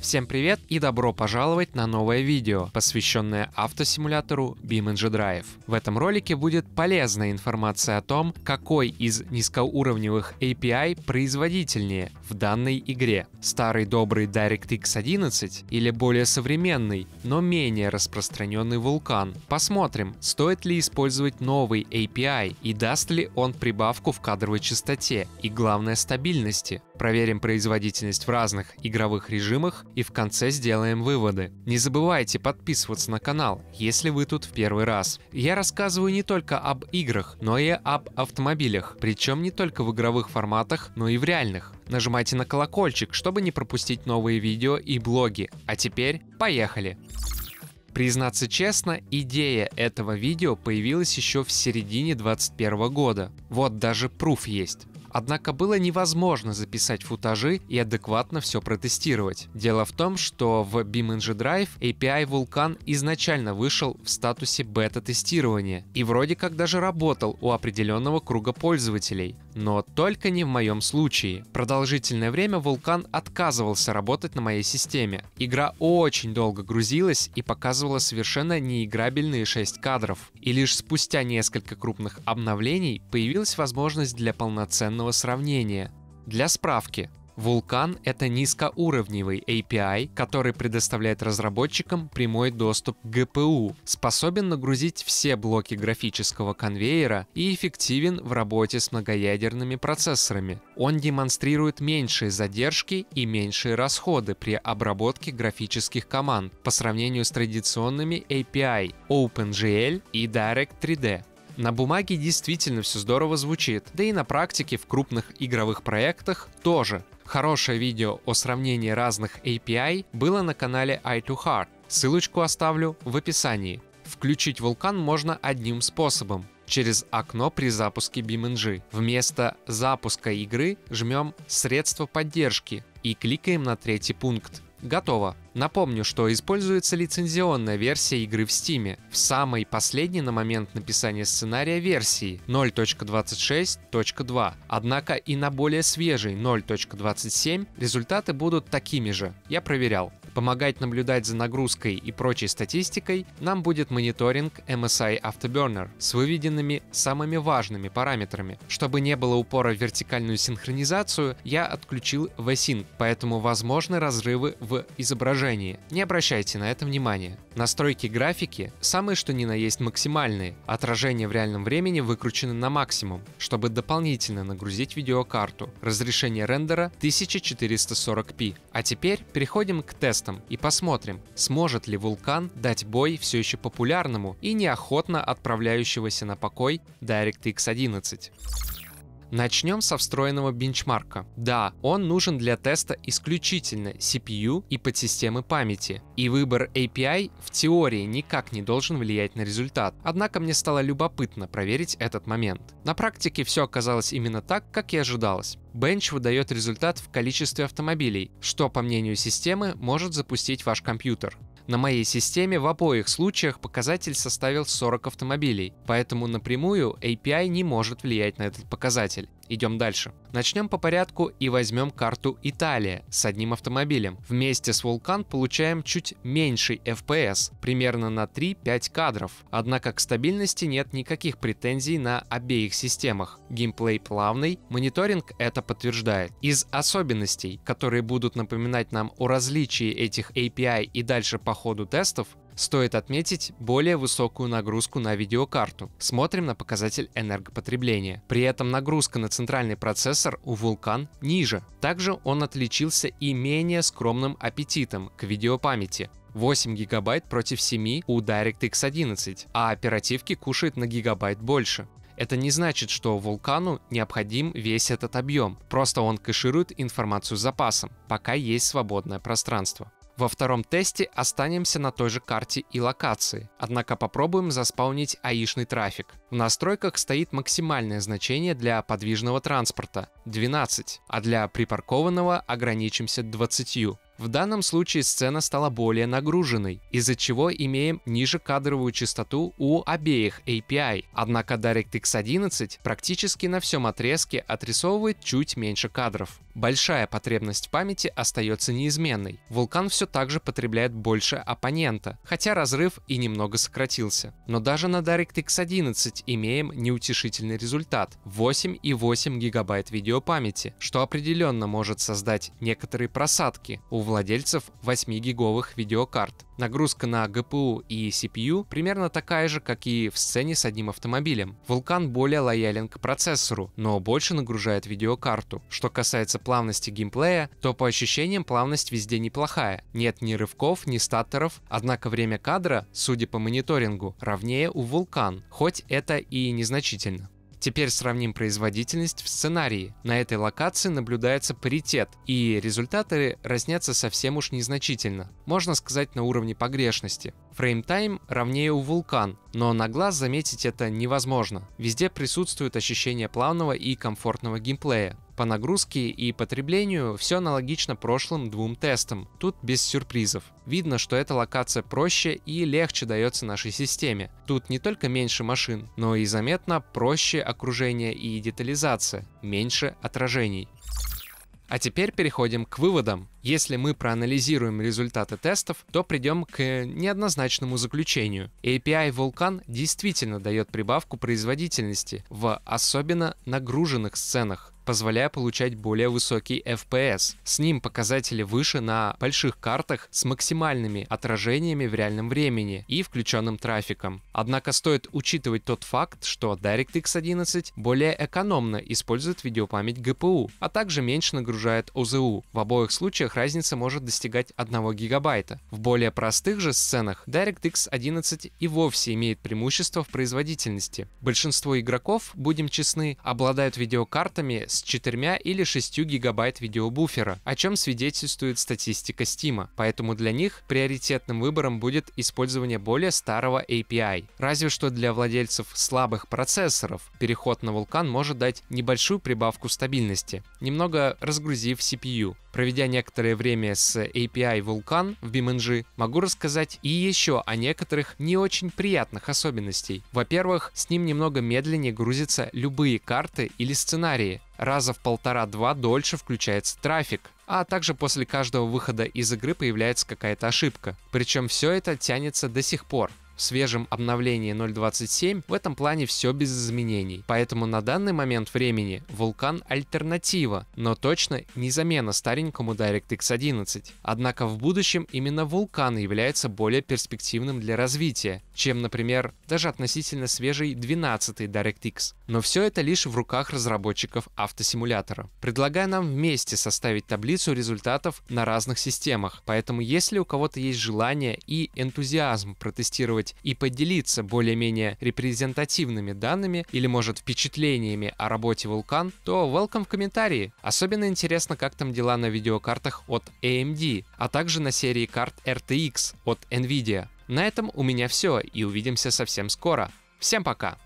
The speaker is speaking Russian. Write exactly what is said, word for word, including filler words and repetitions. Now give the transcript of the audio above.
Всем привет и добро пожаловать на новое видео, посвященное автосимулятору BeamNG Drive. В этом ролике будет полезная информация о том, какой из низкоуровневых эй пи ай производительнее в данной игре. Старый добрый DirectX одиннадцать или более современный, но менее распространенный Vulkan. Посмотрим, стоит ли использовать новый эй пи ай и даст ли он прибавку в кадровой частоте и, главное, стабильности. Проверим производительность в разных игровых режимах и в конце сделаем выводы. Не забывайте подписываться на канал, если вы тут в первый раз. Я рассказываю не только об играх, но и об автомобилях, причем не только в игровых форматах, но и в реальных. Нажимайте на колокольчик, чтобы не пропустить новые видео и блоги. А теперь поехали! Признаться честно, идея этого видео появилась еще в середине двадцать первого года. Вот даже пруф есть. Однако было невозможно записать футажи и адекватно все протестировать. Дело в том, что в BeamNG Drive эй пи ай Vulkan изначально вышел в статусе бета-тестирования и вроде как даже работал у определенного круга пользователей. Но только не в моем случае. Продолжительное время Vulkan отказывался работать на моей системе. Игра очень долго грузилась и показывала совершенно неиграбельные шесть кадров. И лишь спустя несколько крупных обновлений появилась возможность для полноценного сравнения. Для справки, Vulkan — это низкоуровневый эй пи ай, который предоставляет разработчикам прямой доступ к джи пи ю, способен нагрузить все блоки графического конвейера и эффективен в работе с многоядерными процессорами. Он демонстрирует меньшие задержки и меньшие расходы при обработке графических команд по сравнению с традиционными эй пи ай OpenGL и Direct три дэ. На бумаге действительно все здорово звучит, да и на практике в крупных игровых проектах тоже. Хорошее видео о сравнении разных эй пи ай было на канале ай ту Hard. Ссылочку оставлю в описании. Включить Vulkan можно одним способом – через окно при запуске BeamNG. Вместо запуска игры жмем «Средства поддержки» и кликаем на третий пункт. Готово. Напомню, что используется лицензионная версия игры в Steam, в самой последней на момент написания сценария версии ноль точка двадцать шесть точка два. Однако и на более свежей ноль точка двадцать семь результаты будут такими же. Я проверял. Помогать наблюдать за нагрузкой и прочей статистикой нам будет мониторинг эм эс ай Afterburner с выведенными самыми важными параметрами. Чтобы не было упора в вертикальную синхронизацию, я отключил V-Sync, поэтому возможны разрывы в изображении. Не обращайте на это внимания. Настройки графики самые что ни на есть максимальные. Отражение в реальном времени выкручено на максимум, чтобы дополнительно нагрузить видеокарту. Разрешение рендера тысяча четыреста сорок пи. А теперь переходим к тесту и посмотрим, сможет ли Vulkan дать бой все еще популярному и неохотно отправляющегося на покой DirectX одиннадцать. Начнем со встроенного бенчмарка. Да, он нужен для теста исключительно си пи ю и подсистемы памяти. И выбор эй пи ай в теории никак не должен влиять на результат. Однако мне стало любопытно проверить этот момент. На практике все оказалось именно так, как и ожидалось. Бенч выдает результат в количестве автомобилей, что, по мнению системы, может запустить ваш компьютер. На моей системе в обоих случаях показатель составил сорок автомобилей, поэтому напрямую эй пи ай не может влиять на этот показатель. Идем дальше. Начнем по порядку и возьмем карту Италия с одним автомобилем. Вместе с Vulkan получаем чуть меньший эф пи эс, примерно на три-пять кадров. Однако к стабильности нет никаких претензий на обеих системах. Геймплей плавный, мониторинг это подтверждает. Из особенностей, которые будут напоминать нам о различии этих эй пи ай и дальше по ходу тестов, стоит отметить более высокую нагрузку на видеокарту. Смотрим на показатель энергопотребления. При этом нагрузка на центральный процессор у Vulkan ниже. Также он отличился и менее скромным аппетитом к видеопамяти. восемь гигабайт против семи у DirectX одиннадцать, а оперативки кушает на гигабайт больше. Это не значит, что Vulkan необходим весь этот объем, просто он кэширует информацию с запасом, пока есть свободное пространство. Во втором тесте останемся на той же карте и локации, однако попробуем заспаунить АИшный трафик. В настройках стоит максимальное значение для подвижного транспорта – двенадцать, а для припаркованного ограничимся двадцатью. В данном случае сцена стала более нагруженной, из-за чего имеем ниже кадровую частоту у обеих эй пи ай. Однако DirectX одиннадцать практически на всем отрезке отрисовывает чуть меньше кадров. Большая потребность в памяти остается неизменной. Vulkan все так же потребляет больше оппонента, хотя разрыв и немного сократился. Но даже на DirectX одиннадцать имеем неутешительный результат – восемь и восемь гигабайт видеопамяти, что определенно может создать некоторые просадки у владельцев восьмигиговых видеокарт. Нагрузка на джи пи ю и си пи ю примерно такая же, как и в сцене с одним автомобилем. Vulkan более лоялен к процессору, но больше нагружает видеокарту. Что касается плавности геймплея, то по ощущениям плавность везде неплохая. Нет ни рывков, ни статтеров, однако время кадра, судя по мониторингу, ровнее у Vulkan, хоть это и незначительно. Теперь сравним производительность в сценарии. На этой локации наблюдается паритет, и результаты разнятся совсем уж незначительно. Можно сказать, на уровне погрешности. Фреймтайм равнее у Vulkan, но на глаз заметить это невозможно. Везде присутствует ощущение плавного и комфортного геймплея. По нагрузке и потреблению все аналогично прошлым двум тестам, тут без сюрпризов. Видно, что эта локация проще и легче дается нашей системе. Тут не только меньше машин, но и заметно проще окружение и детализация, меньше отражений. А теперь переходим к выводам. Если мы проанализируем результаты тестов, то придем к неоднозначному заключению. эй пи ай Vulkan действительно дает прибавку производительности в особенно нагруженных сценах, позволяя получать более высокий эф пи эс. С ним показатели выше на больших картах с максимальными отражениями в реальном времени и включенным трафиком. Однако стоит учитывать тот факт, что DirectX одиннадцать более экономно использует видеопамять джи пи ю, а также меньше нагружает о зэ ю. В обоих случаях разница может достигать одного гигабайта. В более простых же сценах DirectX одиннадцать и вовсе имеет преимущество в производительности. Большинство игроков, будем честны, обладают видеокартами с четырьмя или шестью гигабайт видеобуфера, о чем свидетельствует статистика Steam, поэтому для них приоритетным выбором будет использование более старого эй пи ай. Разве что для владельцев слабых процессоров переход на Vulkan может дать небольшую прибавку стабильности, немного разгрузив си пи ю. Проведя некоторое время с эй пи ай Vulkan в BeamNG, могу рассказать и еще о некоторых не очень приятных особенностей. Во-первых, с ним немного медленнее грузятся любые карты или сценарии. Раза в полтора-два дольше включается трафик. А также после каждого выхода из игры появляется какая-то ошибка. Причем все это тянется до сих пор. В свежем обновлении ноль двадцать семь в этом плане все без изменений, поэтому на данный момент времени Vulkan альтернатива, но точно не замена старенькому DirectX одиннадцать. Однако в будущем именно Vulkan является более перспективным для развития, чем, например, даже относительно свежий двенадцатый DirectX. Но все это лишь в руках разработчиков автосимулятора. Предлагаю нам вместе составить таблицу результатов на разных системах, поэтому если у кого-то есть желание и энтузиазм протестировать и поделиться более-менее репрезентативными данными или, может, впечатлениями о работе Vulkan, то welcome в комментарии. Особенно интересно, как там дела на видеокартах от эй эм ди, а также на серии карт эр ти икс от NVIDIA. На этом у меня все, и увидимся совсем скоро. Всем пока!